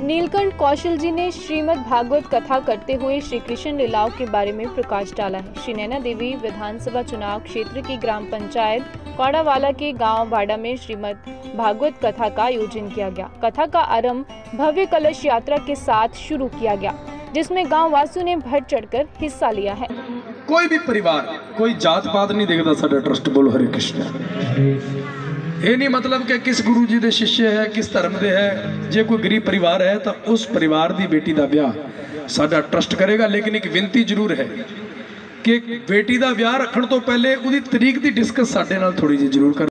नीलकंठ कौशल जी ने श्रीमद् भागवत कथा करते हुए श्री कृष्ण लीलाओं के बारे में प्रकाश डाला है। श्री नैना देवी विधानसभा चुनाव क्षेत्र की ग्राम पंचायत कौड़ावाला के गांव भाड़ा में श्रीमद् भागवत कथा का आयोजन किया गया। कथा का आरंभ भव्य कलश यात्रा के साथ शुरू किया गया, जिसमें गांव वासियों ने बढ़ चढ़कर हिस्सा लिया है। कोई भी परिवार, कोई जात पात नहीं देखता। साडा ट्रस्ट बोलो हरे कृष्ण। ये नहीं मतलब कि किस गुरु जी दे शिष्य है, किस धर्म दे है। जे कोई गरीब परिवार है तो उस परिवार दी बेटी दा ब्याह साडा ट्रस्ट करेगा। लेकिन एक विनती जरूर है कि बेटी दा ब्याह रखण तो पहले उदी तरीक दी डिस्कस साडे नाल थोड़ी जी जरूर कर।